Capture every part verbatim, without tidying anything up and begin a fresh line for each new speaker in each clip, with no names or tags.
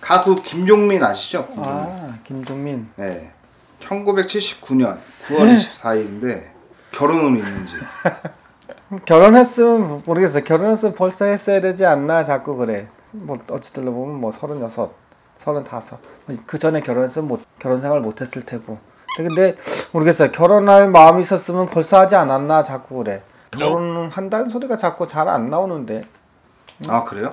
가수 김종민 아시죠? 김종민.
아, 김종민.
네. 천구백칠십구 년 구월 이십사일인데 결혼은 있는지.
결혼했으면 모르겠어. 결혼했으면 벌써 했어야 되지 않나 자꾸 그래. 뭐 어찌 들어보면 뭐 서른여섯, 서른다섯. 그 전에 결혼했으면 못, 결혼 생활 못했을 테고. 근데 모르겠어요. 결혼할 마음이 있었으면 벌써 하지 않았나 자꾸 그래. 결혼한다는 소리가 자꾸 잘 안 나오는데.
아 그래요?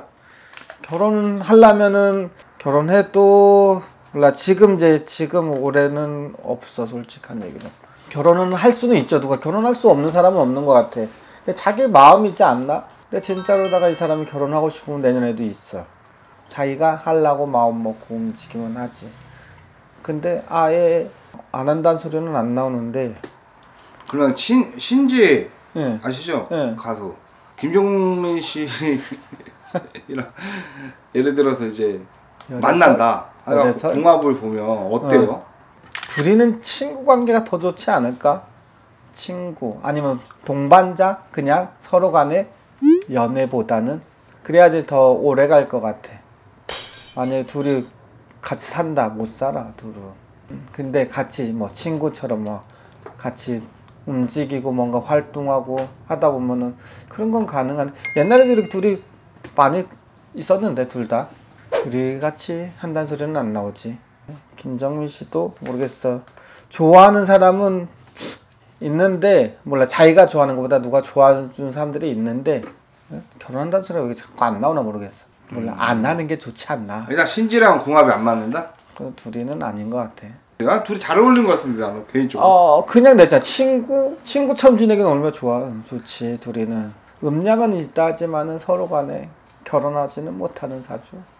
결혼하려면은 결혼해도 몰라 지금 이제 지금 올해는 없어 솔직한 얘기는. 결혼은 할 수는 있죠. 누가 결혼할 수 없는 사람은 없는 것 같아. 근데 자기 마음이 있지 않나? 근데 진짜로다가 이 사람이 결혼하고 싶으면 내년에도 있어. 자기가 하려고 마음 먹고 움직이면 하지. 근데 아예 안 한다는 소리는 안 나오는데.
그러면 신 신지
네.
아시죠?
네.
가수 김종민 씨 예를 들어서 이제
열애설?
만난다.
열애설?
궁합을 보면 어때요?
어. 둘이는 친구 관계가 더 좋지 않을까? 친구 아니면 동반자? 그냥 서로 간의 연애보다는 그래야지 더 오래 갈 것 같아. 만약에 둘이 같이 산다 못 살아 둘은. 근데 같이 뭐 친구처럼 뭐 같이 움직이고 뭔가 활동하고 하다 보면은 그런 건 가능한. 옛날에도 이렇게 둘이 많이 있었는데 둘 다 둘이 같이 한다는 소리는 안 나오지. 김정민 씨도 모르겠어. 좋아하는 사람은 있는데 몰라 자기가 좋아하는 것보다 누가 좋아해 주는 사람들이 있는데 결혼한다는 소리가 왜 자꾸 안 나오나 모르겠어. 몰라 음. 안 하는 게 좋지 않나.
일단 신지랑 궁합이 안 맞는다?
그 둘이는 아닌 것 같아.
아, 둘이 잘 어울리는 것 같은데 나는 개인적으로.
어 그냥 내자 친구 친구처럼 지내기는 얼마나 좋아. 좋지. 둘이는 음량은 있다 하지만은 서로 간에 결혼하지는 못하는 사주.